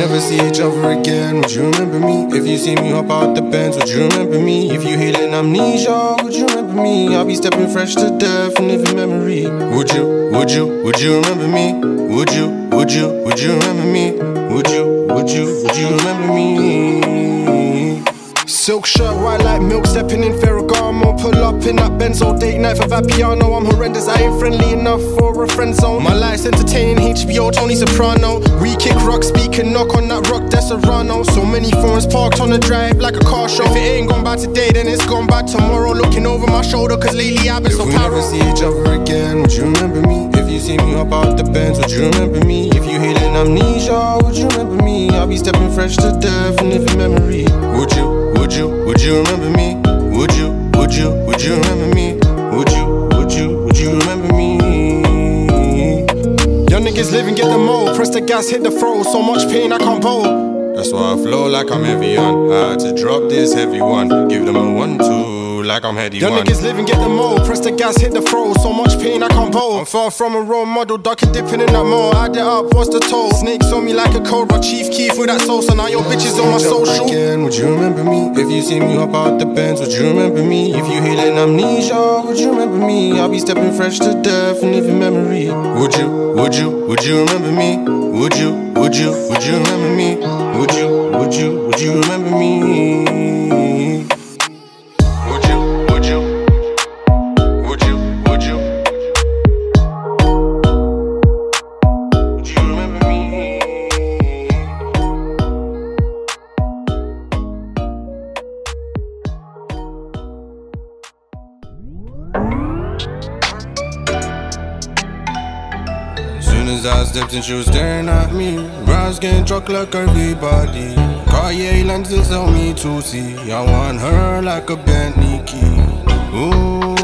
never see each other again, would you remember me? If you see me hop out the Benz, would you remember me? If you healing amnesia, would you remember me? I'll be stepping fresh to death and living memory. Would you remember me? Would you remember me? Would you remember me? Silk shirt, white like milk, stepping in Ferragamo. Pull up in that Benzo, date night for Vapiano. I'm horrendous, I ain't friendly enough for a friend zone. My life's entertaining, HBO, Tony Soprano. We kick rock, speak and knock on that rock, that's Serrano. So many phones parked on the drive like a car show. If it ain't gone by today, then it's gone by tomorrow. Looking over my shoulder, cause lately I've been so pyro. If we never see each other again, would you remember me? If you see me hop out the Benz, would you remember me? If you healing amnesia, would you remember me? I'll be stepping fresh to death and living memory. Would you remember me? Would you remember me? Would you remember me? Young niggas live and get the mo. Press the gas, hit the throttle. So much pain I can't bowl. That's why I flow like I'm heavy on. I had to drop this heavy one. Give them a 1-2 like I'm heady one. Young niggas live and get the mo. Press the gas, hit the throttle. So much pain I can't bowl. I'm far from a role model, ducking, dipping in that mo. Add it up, what's the toll? Snakes on me like a cobra. Chief Keef with that soul. So now your bitches on my social. Again, would you remember me? If you see me hop out the Benz, would you remember me? If you healing amnesia, would you remember me? I'll be stepping fresh to death and living memory. Would you remember me? Would you remember me? Would you remember me? As I stepped in, she was staring at me. Brows getting drunk like everybody. Cartier lenses help me to see. I want her like a Bentley key. Ooh.